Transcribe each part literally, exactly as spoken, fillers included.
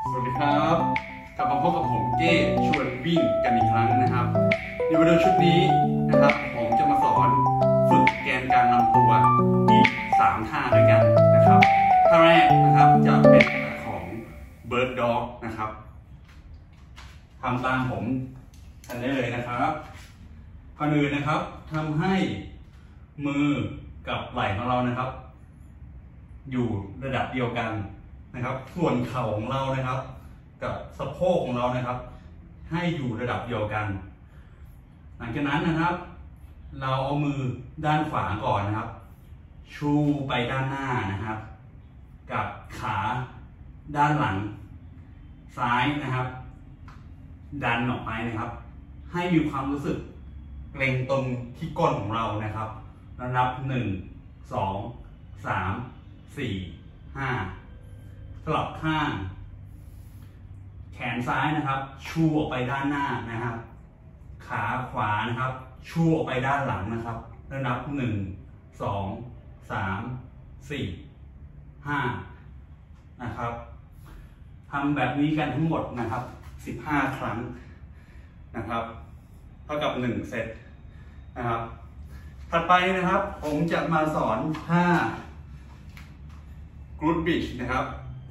สวัสดีครับกลับมาพบกับผมเก้ชวนวิ่งกันอีกครั้งนะครับในวิดีโอชุดนี้นะครับผมจะมาสอนฝึกแกนกลางลำตัวอีกสามท่าด้วยกันนะครับท่าแรกนะครับจะเป็นของ Bird Dog นะครับทำตามผมกันได้เลยนะครับก่อนอื่นนะครับทำให้มือกับไหล่ของเรานะครับอยู่ระดับเดียวกันนะครับส่วนเข่าของเรานะครับกับสะโพกของเรานะครับให้อยู่ระดับเดียวกันหลังจากนั้นนะครับเราเอามือด้านขวาก่อนนะครับชูไปด้านหน้านะครับกับขาด้านหลังซ้ายนะครับดันออกไปนะครับให้มีความรู้สึกเกร็งตรงที่ก้นของเรานะครับแล้วนับหนึ่งสองสามสี่ห้าสลับข้างแขนซ้ายนะครับชูออกไปด้านหน้านะครับขาขวานะครับชูออกไปด้านหลังนะครับแล้วนับหนึ่งสองสามสี่ห้านะครับทำแบบนี้กันทั้งหมดนะครับสิบห้าครั้งนะครับเท่ากับหนึ่งเซตนะครับถัดไปนะครับผมจะมาสอนท่ากรูดบิชนะครับ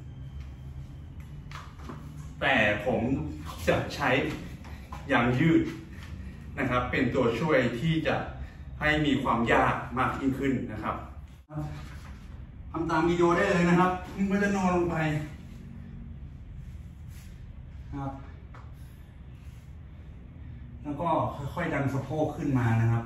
แต่ผมจะใช้ยางยืดนะครับเป็นตัวช่วยที่จะให้มีความยากมากยิ่งขึ้นนะครับทำตามวิดีโอได้เลยนะครับมันจะนอนลงไปครับแล้วก็ค่อยๆดันสะโพกขึ้นมานะครับ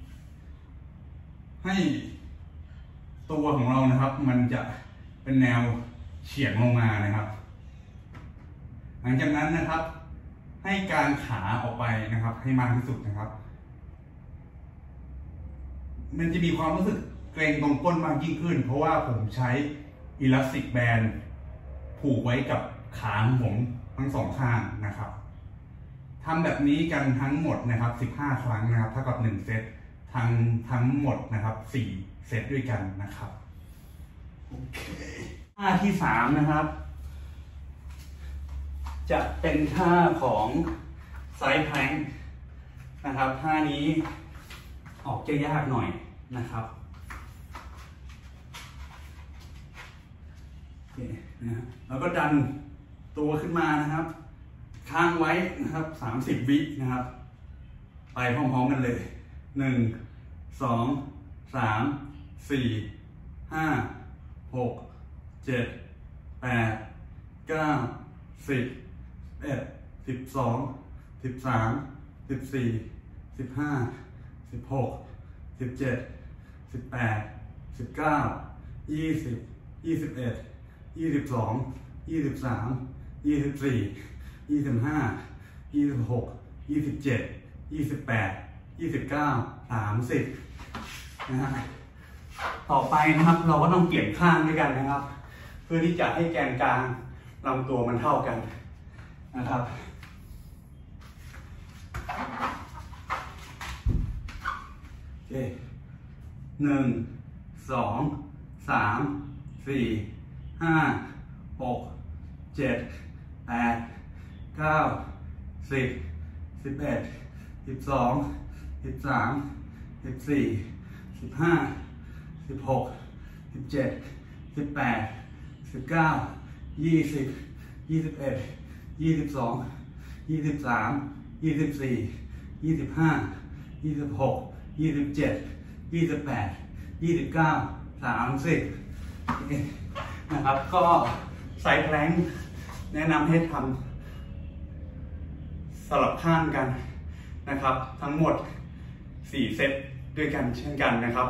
ให้ตัวของเรานะครับมันจะเป็นแนวเฉียงลงมานะครับหลังจากนั้นนะครับให้การขาออกไปนะครับให้มากที่สุดนะครับมันจะมีความรู้สึกเกร็งตรงก้นมากยิ่งขึ้นเพราะว่าผมใช้อิลาสติกแบนด์ผูกไว้กับขาของผมทั้งสองข้างนะครับทำแบบนี้กันทั้งหมดนะครับสิบห้าครั้งนะครับเท่ากับหนึ่งเซตทั้งทั้งหมดนะครับสี่เซตด้วยกันนะครับโอเคท่าที่สามนะครับจะเป็นท่าของไซด์แพลงก์นะครับท่านี้ออกจะยากหน่อยนะครับโอเคนะแล้วก็ดันตัวขึ้นมานะครับค้างไว้นะครับสามสิบวินะครับไปพร้อมๆกันเลยหนึ่งสองสามสี่ห้าหกเจ็ดแปดเก้าสิบเอ็ดสิบสองสิบสามสิบสี่สิบห้าสิบหกสิบเจ็ดสิบแปดสิบเก้ายี่สิบยี่สิบเอ็ดยี่สิบสองยี่สิบสามยี่สิบสี่ยี่สิบห้ายี่สิบหกยี่สิบเจ็ดยี่สิบแปดยี่สิบเก้าสามสิบนะฮะต่อไปนะครับเราก็ต้องเปลี่ยนข้างด้วยกันนะครับเพื่อที่จะให้แกนกลางลำตัวมันเท่ากันนะครับโอเคหนึ่งสองสามสี่ห้าหกเจ็ดแปดเก้าสิบสิบเอ็ดสิบสองสิบสามสิบสี่สิบห้าสิบหกสิบเจ็ดสิบแปดสิบเก้ายี่สิบยี่สิบเอ็ดยี่สิบสองยี่สิบสามยี่สิบสี่ยี่สิบห้ายี่สิบหกยี่สิบเจ็ดยี่สิบแปดยี่สิบเก้าสามสิบนะครับก็ไซด์แพลงก์แนะนำให้ทำสลับข้างกันนะครับทั้งหมดสี่เซตด้วยกันเช่นกันนะครับ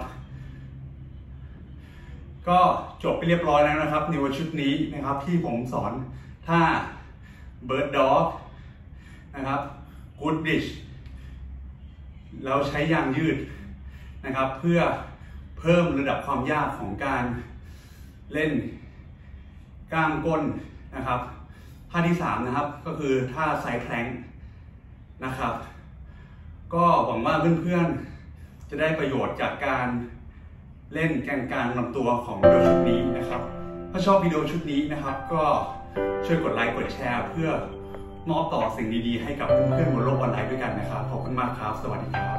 ก็จบไปเรียบร้อยแล้วนะครับในวันชุดนี้นะครับที่ผมสอนท่า Bird Dog นะครับ Good Bridge เราใช้ยางยืดนะครับเพื่อเพิ่มระดับความยากของการเล่นกล้ามก้นนะครับท่าที่สามนะครับก็คือท่าไซด์แพลงก์นะครับก็หวังว่าเพื่อนๆจะได้ประโยชน์จากการเล่นแกนกลางลำตัวของวิดีโอชุดนี้นะครับถ้าชอบวิดีโอชุดนี้นะครับก็ช่วยกดไลค์กดแชร์เพื่อมอบต่อสิ่งดีๆให้กับเพื่อนๆบนโลกออนไลน์ด้วยกันนะครับขอบคุณมากครับสวัสดีครับ